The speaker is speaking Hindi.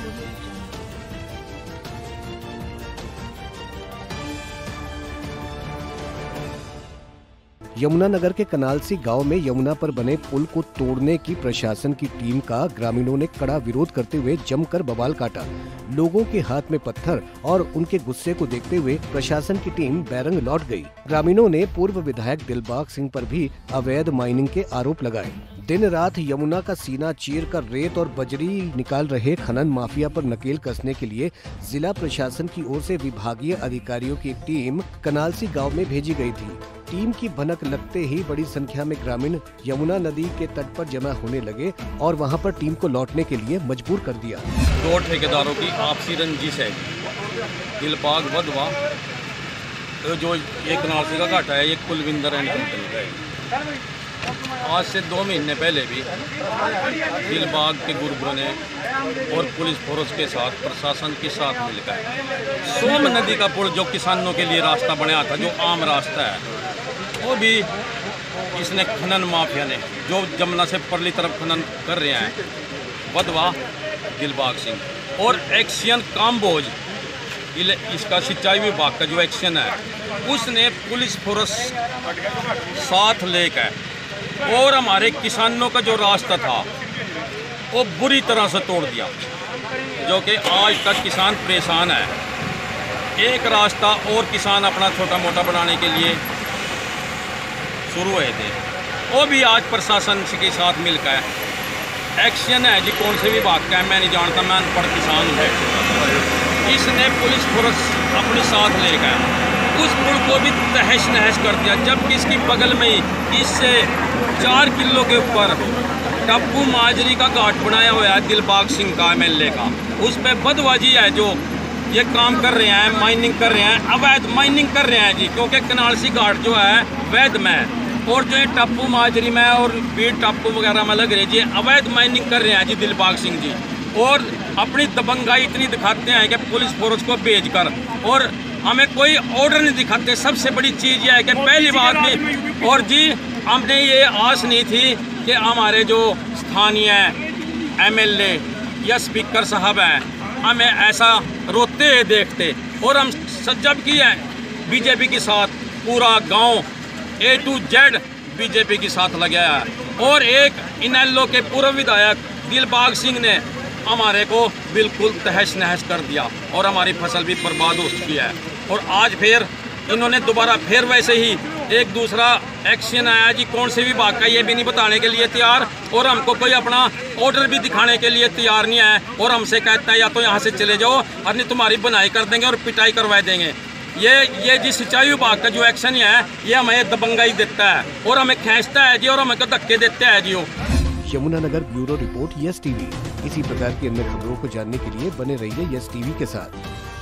यमुनानगर के कनालसी गांव में यमुना पर बने पुल को तोड़ने की प्रशासन की टीम का ग्रामीणों ने कड़ा विरोध करते हुए जमकर बवाल काटा। लोगों के हाथ में पत्थर और उनके गुस्से को देखते हुए प्रशासन की टीम बैरंग लौट गई। ग्रामीणों ने पूर्व विधायक दिलबाग सिंह पर भी अवैध माइनिंग के आरोप लगाए। दिन रात यमुना का सीना चीर कर रेत और बजरी निकाल रहे खनन माफिया पर नकेल कसने के लिए जिला प्रशासन की ओर से विभागीय अधिकारियों की टीम कनालसी गांव में भेजी गई थी। टीम की भनक लगते ही बड़ी संख्या में ग्रामीण यमुना नदी के तट पर जमा होने लगे और वहां पर टीम को लौटने के लिए मजबूर कर दिया। दो ठेकेदारों की आपसी रंजिश है। दिलबाग वधवा जो ये कनालसी का घाटा है, ये कुलविंदर एंड कंपनी का है। आज से 2 महीने पहले भी दिलबाग के गुर्गों ने और पुलिस फोर्स के साथ प्रशासन के साथ मिलकर सोम नदी का पुल जो किसानों के लिए रास्ता बनाया था, जो आम रास्ता है, वो भी इसने खनन माफिया ने जो जमुना से परली तरफ खनन कर रहे हैं, वधवा दिलबाग सिंह और एक्शन काम्बोज, इसका सिंचाई विभाग का जो एक्शन है, उसने पुलिस फोर्स साथ लेकर और हमारे किसानों का जो रास्ता था वो बुरी तरह से तोड़ दिया, जो कि आज तक किसान परेशान है। एक रास्ता और किसान अपना छोटा मोटा बनाने के लिए शुरू हुए थे, वो भी आज प्रशासन के साथ मिलकर एक्शन है जी, कौन से विभाग का है मैं नहीं जानता, मैं अनपढ़ किसान हूँ। इसने पुलिस फोर्स अपने साथ लेकर उस पुल को भी तहस नहस कर दिया, जबकि इसकी बगल में ही इससे 4 किलो के ऊपर टप्पू माजरी का घाट बनाया हुआ है दिलबाग सिंह का MLA का। उस पर वधवा जी है जो ये काम कर रहे हैं, माइनिंग कर रहे हैं, अवैध माइनिंग कर रहे हैं जी, क्योंकि कनालसी घाट जो है वैध में है और जो ये टप्पू माजरी में और बीट टप्पू वगैरह में लग रहे जी, अवैध माइनिंग कर रहे हैं जी दिलबाग सिंह जी। और अपनी दबंगाई इतनी दिखाते हैं कि पुलिस फोर्स को भेजकर, और हमें कोई ऑर्डर नहीं दिखाते। सबसे बड़ी चीज़ यह है कि पहली बात भी, और जी हमने ये आस नहीं थी कि हमारे जो स्थानीय MLA या स्पीकर साहब हैं हमें ऐसा रोते हुए देखते, और हम जब की है बीजेपी के साथ पूरा गांव A to Z बीजेपी के साथ लगा है, और एक इनेलो के पूर्व विधायक दिलबाग सिंह ने हमारे को बिल्कुल तहस नहस कर दिया और हमारी फसल भी बर्बाद हो चुकी है। और आज फिर इन्होंने दोबारा फिर वैसे ही एक दूसरा एक्शन आया जी, कौन से विभाग का ये भी नहीं बताने के लिए तैयार, और हमको कोई अपना ऑर्डर भी दिखाने के लिए तैयार नहीं है, और हमसे कहता है या तो यहाँ से चले जाओ और नहीं तुम्हारी बनाई कर देंगे और पिटाई करवा देंगे। ये जी सिंचाई विभाग का जो एक्शन है ये हमें दबंगाई देता है और हमें खींचता है जी, और हमें धक्के देता है जी। Yamunanagar bureau report yes TV. इसी प्रकार की अन्य खबरों को जानने के लिए बने रहिए यस टीवी के साथ।